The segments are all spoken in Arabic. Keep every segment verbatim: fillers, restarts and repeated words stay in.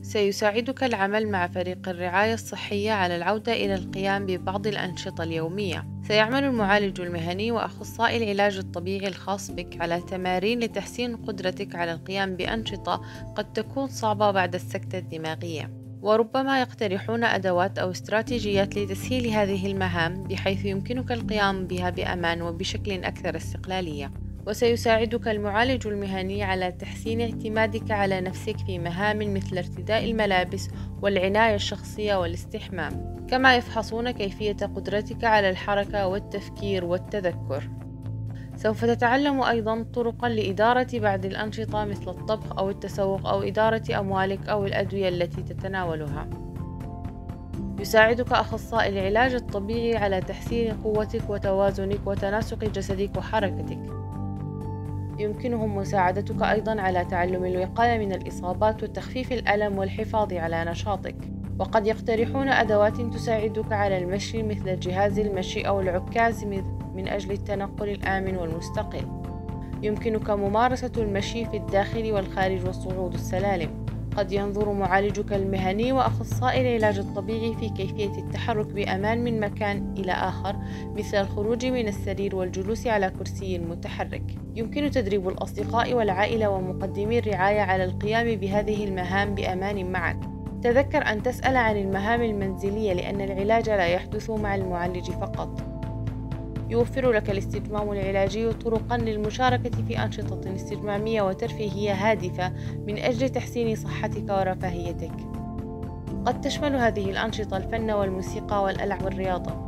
سيساعدك العمل مع فريق الرعاية الصحية على العودة إلى القيام ببعض الأنشطة اليومية. سيعمل المعالج المهني وأخصائي العلاج الطبيعي الخاص بك على تمارين لتحسين قدرتك على القيام بأنشطة قد تكون صعبة بعد السكتة الدماغية، وربما يقترحون أدوات أو استراتيجيات لتسهيل هذه المهام بحيث يمكنك القيام بها بأمان وبشكل أكثر استقلالية. وسيساعدك المعالج المهني على تحسين اعتمادك على نفسك في مهام مثل ارتداء الملابس والعناية الشخصية والاستحمام، كما يفحصون كيفية قدرتك على الحركة والتفكير والتذكر. سوف تتعلم أيضا طرقا لإدارة بعض الأنشطة مثل الطبخ أو التسوق أو إدارة أموالك أو الأدوية التي تتناولها. يساعدك أخصائي العلاج الطبيعي على تحسين قوتك وتوازنك وتناسق جسدك وحركتك. يمكنهم مساعدتك أيضا على تعلم الوقاية من الإصابات وتخفيف الألم والحفاظ على نشاطك، وقد يقترحون أدوات تساعدك على المشي مثل جهاز المشي أو العكاز من أجل التنقل الآمن والمستقل. يمكنك ممارسة المشي في الداخل والخارج والصعود السلالم. قد ينظر معالجك المهني وأخصائي العلاج الطبيعي في كيفية التحرك بأمان من مكان إلى آخر، مثل الخروج من السرير والجلوس على كرسي متحرك. يمكن تدريب الأصدقاء والعائلة ومقدمي الرعاية على القيام بهذه المهام بأمان معك. تذكر أن تسأل عن المهام المنزلية لأن العلاج لا يحدث مع المعالج فقط. يوفر لك الاستجمام العلاجي طرقا للمشاركة في أنشطة استجمامية وترفيهية هادفة من أجل تحسين صحتك ورفاهيتك. قد تشمل هذه الأنشطة الفن والموسيقى والألعاب والرياضة.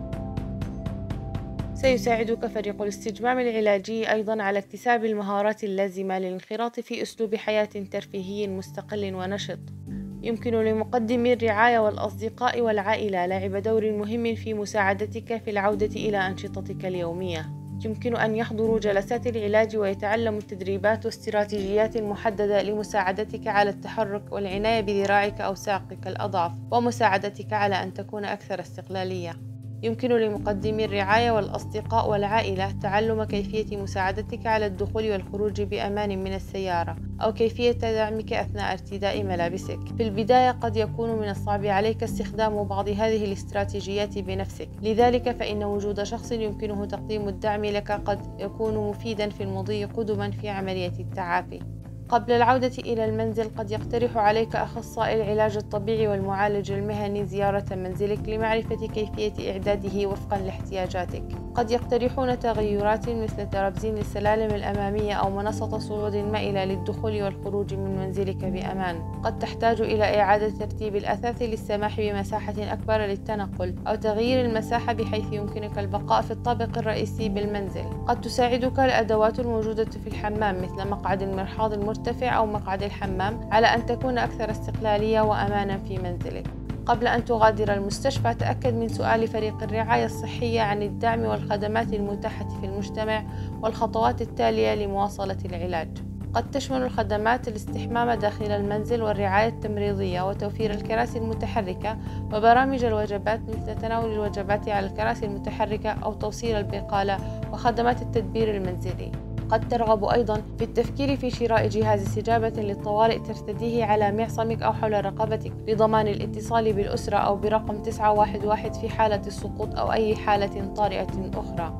سيساعدك فريق الاستجمام العلاجي أيضا على اكتساب المهارات اللازمة للانخراط في أسلوب حياة ترفيهي مستقل ونشط. يمكن لمقدمي الرعاية والأصدقاء والعائلة لعب دور مهم في مساعدتك في العودة إلى أنشطتك اليومية. يمكن أن يحضروا جلسات العلاج ويتعلموا التدريبات واستراتيجيات المحددة لمساعدتك على التحرك والعناية بذراعك أو ساقك الأضعف ومساعدتك على أن تكون أكثر استقلالية. يمكن لمقدمي الرعاية والأصدقاء والعائلة تعلم كيفية مساعدتك على الدخول والخروج بأمان من السيارة أو كيفية دعمك أثناء ارتداء ملابسك. في البداية قد يكون من الصعب عليك استخدام بعض هذه الاستراتيجيات بنفسك، لذلك فإن وجود شخص يمكنه تقديم الدعم لك قد يكون مفيدا في المضي قدما في عملية التعافي. قبل العودة إلى المنزل قد يقترح عليك أخصائي العلاج الطبيعي والمعالج المهني زيارة منزلك لمعرفة كيفية إعداده وفقا لاحتياجاتك. قد يقترحون تغيرات مثل ترابزين السلالم الأمامية أو منصة صعود مائلة للدخول والخروج من منزلك بأمان. قد تحتاج إلى إعادة ترتيب الأثاث للسماح بمساحة أكبر للتنقل أو تغيير المساحة بحيث يمكنك البقاء في الطابق الرئيسي بالمنزل. قد تساعدك الأدوات الموجودة في الحمام مثل مقعد المرحاض المرتفع أو مقعد الحمام على أن تكون أكثر استقلالية وأمانا في منزلك. قبل أن تغادر المستشفى تأكد من سؤال فريق الرعاية الصحية عن الدعم والخدمات المتاحة في المجتمع والخطوات التالية لمواصلة العلاج. قد تشمل الخدمات الاستحمام داخل المنزل والرعاية التمريضية وتوفير الكراسي المتحركة وبرامج الوجبات مثل تناول الوجبات على الكراسي المتحركة أو توصيل البقالة وخدمات التدبير المنزلي. قد ترغب أيضا في التفكير في شراء جهاز استجابة للطوارئ ترتديه على معصمك أو حول رقبتك لضمان الاتصال بالأسرة أو برقم تسعة واحد واحد في حالة السقوط أو أي حالة طارئة أخرى.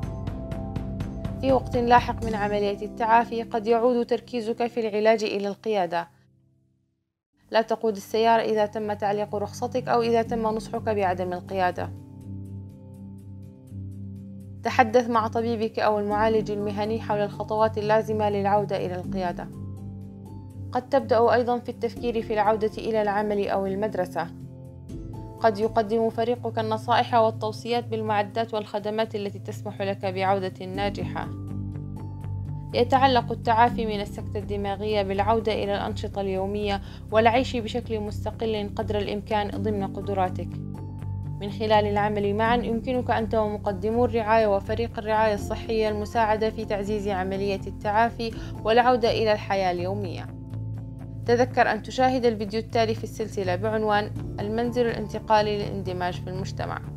في وقت لاحق من عملية التعافي قد يعود تركيزك في العلاج إلى القيادة. لا تقود السيارة إذا تم تعليق رخصتك أو إذا تم نصحك بعدم القيادة. تحدث مع طبيبك أو المعالج المهني حول الخطوات اللازمة للعودة إلى القيادة. قد تبدأ أيضا في التفكير في العودة إلى العمل أو المدرسة. قد يقدم فريقك النصائح والتوصيات بالمعدات والخدمات التي تسمح لك بعودة ناجحة. يتعلق التعافي من السكتة الدماغية بالعودة إلى الأنشطة اليومية والعيش بشكل مستقل قدر الإمكان ضمن قدراتك. من خلال العمل معا يمكنك أنت ومقدمو الرعاية وفريق الرعاية الصحية المساعدة في تعزيز عملية التعافي والعودة إلى الحياة اليومية. تذكر أن تشاهد الفيديو التالي في السلسلة بعنوان المنزل الانتقالي للاندماج في المجتمع.